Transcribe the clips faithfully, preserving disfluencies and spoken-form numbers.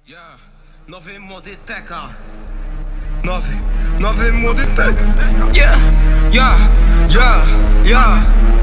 Ja, nowy młody teka. Nowy, nowy młody tek. Yeah, ja, ja, ja.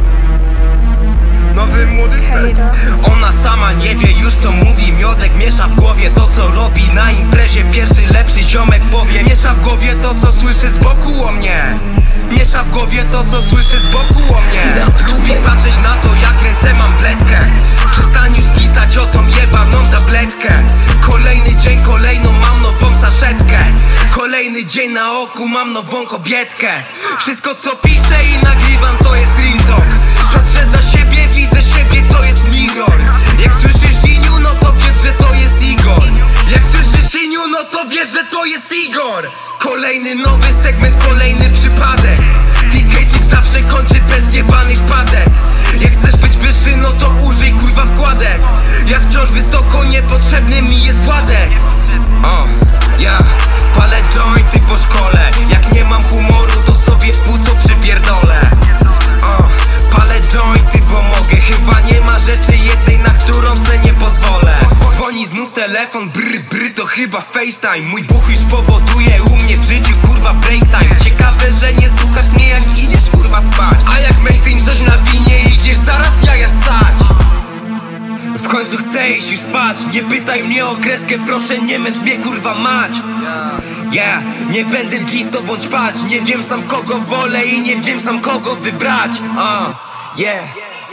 Nowy młody tek. Ona sama nie wie już co mówi. Miodek miesza w głowie to co robi na imprezie. Pierwszy lepszy ziomek powie. Miesza w głowie to co słyszy z boku o mnie. Miesza w głowie to co słyszy z boku o mnie. Lubi patrzeć na to jak ręce mam bledkę. Przestań już pisać o tą jebaną tabletkę. Kolejny dzień, kolejną mam nową saszetkę. Kolejny dzień na oku mam nową kobietkę. Wszystko co piszę i nagrywam to jest real talk. Patrzę za siebie, widzę siebie, to jest mirror. Jak słyszysz Iniu, no to wiesz, że to jest Igor. Jak słyszysz Iniu, no to wiesz, że to jest Igor. Kolejny nowy segment, kolejny przypadek. T-Kejcik zawsze kończy bez jebanych wpadek. Jak chcesz być wyższy, no to użyj kurwa wkładek. Ja wciąż wysoko, niepotrzebny mi jest Władek. O, ja palę jointy po szkole. Jak nie mam humoru, to sobie w płuco przypierdolę. O, palę jointy, bo mogę. Chyba nie ma rzeczy jednej, na którą se nie pozwolę. Dzwoni znów telefon, brr, brr, to chyba FaceTime. Mój buch już powoduje u mnie w życiu kurwa break time. Ciekawe, że nie słuchasz mnie jak idziesz kurwa spać. A jak mainstream coś nawinie, idziesz zaraz jaja ssać. W końcu chcę iść już spać. Nie pytaj mnie o kreskę, proszę nie męcz mnie kurwa mać. Yeah, nie będę G z tobą ćpać. Nie wiem sam kogo wolę i nie wiem sam kogo wybrać. uh, Yeah.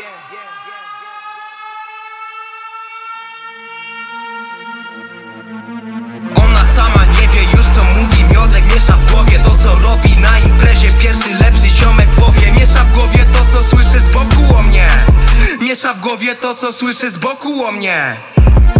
Ona sama nie wie już co mówi. Miodek miesza w głowie to co robi na imprezie. Pierwszy lepszy ziomek powie. Miesza w głowie to co słyszy z boku o mnie. Miesza w głowie to co słyszy z boku o mnie.